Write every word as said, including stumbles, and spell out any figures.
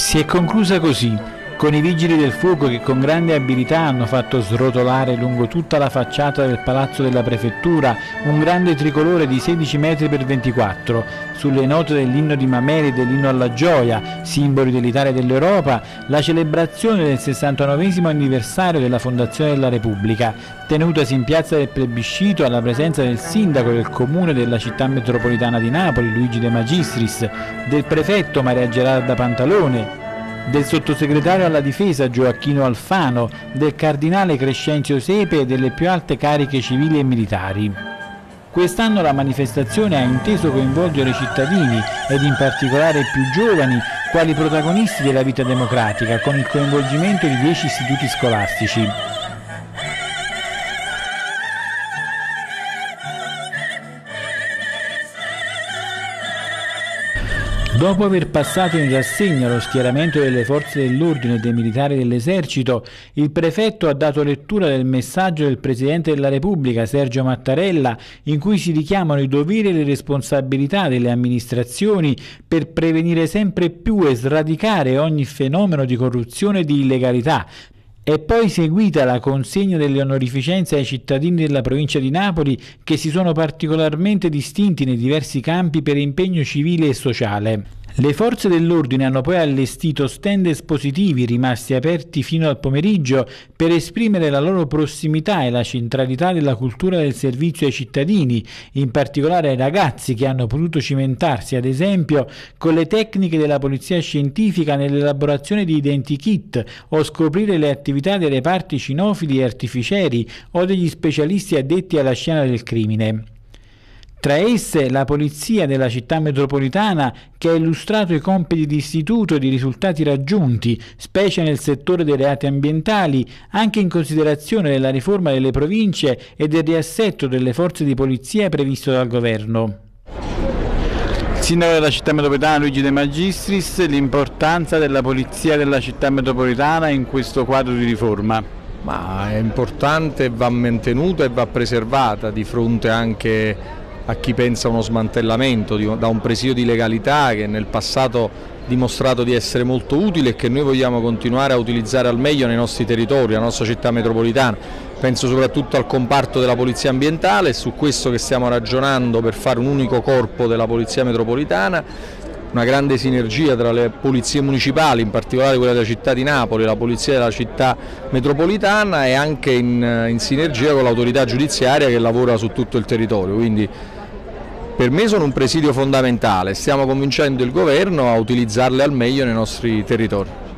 Si è conclusa così, con i vigili del fuoco che con grande abilità hanno fatto srotolare lungo tutta la facciata del palazzo della prefettura un grande tricolore di sedici metri per ventiquattro, sulle note dell'inno di Mameli e dell'inno alla gioia, simboli dell'Italia e dell'Europa, la celebrazione del sessantanovesimo anniversario della fondazione della Repubblica, tenutasi in piazza del Plebiscito alla presenza del sindaco del comune della città metropolitana di Napoli, Luigi De Magistris, del prefetto Maria Gerarda Pantalone, del sottosegretario alla difesa Gioacchino Alfano, del cardinale Crescenzio Sepe e delle più alte cariche civili e militari. Quest'anno la manifestazione ha inteso coinvolgere i cittadini ed in particolare i più giovani quali protagonisti della vita democratica, con il coinvolgimento di dieci istituti scolastici. Dopo aver passato in rassegna lo schieramento delle forze dell'ordine e dei militari dell'esercito, il prefetto ha dato lettura del messaggio del Presidente della Repubblica, Sergio Mattarella, in cui si richiamano i doveri e le responsabilità delle amministrazioni per prevenire sempre più e sradicare ogni fenomeno di corruzione e di illegalità. È poi seguita la consegna delle onorificenze ai cittadini della provincia di Napoli che si sono particolarmente distinti nei diversi campi per impegno civile e sociale. Le forze dell'ordine hanno poi allestito stand espositivi rimasti aperti fino al pomeriggio per esprimere la loro prossimità e la centralità della cultura del servizio ai cittadini, in particolare ai ragazzi che hanno potuto cimentarsi ad esempio con le tecniche della polizia scientifica nell'elaborazione di identikit o scoprire le attività dei reparti cinofili e artificieri o degli specialisti addetti alla scena del crimine. Tra esse la Polizia della città metropolitana che ha illustrato i compiti di istituto e i risultati raggiunti, specie nel settore dei reati ambientali, anche in considerazione della riforma delle province e del riassetto delle forze di polizia previsto dal governo. Il sindaco della città metropolitana Luigi De Magistris, l'importanza della Polizia della città metropolitana in questo quadro di riforma. Ma è importante, va mantenuta e va preservata di fronte anche a chi pensa a uno smantellamento di, da un presidio di legalità che nel passato ha dimostrato di essere molto utile e che noi vogliamo continuare a utilizzare al meglio nei nostri territori, la nostra città metropolitana. Penso soprattutto al comparto della polizia ambientale, è su questo che stiamo ragionando per fare un unico corpo della polizia metropolitana, una grande sinergia tra le polizie municipali, in particolare quella della città di Napoli, la polizia della città metropolitana e anche in, in sinergia con l'autorità giudiziaria che lavora su tutto il territorio. Quindi per me sono un presidio fondamentale, stiamo convincendo il governo a utilizzarle al meglio nei nostri territori.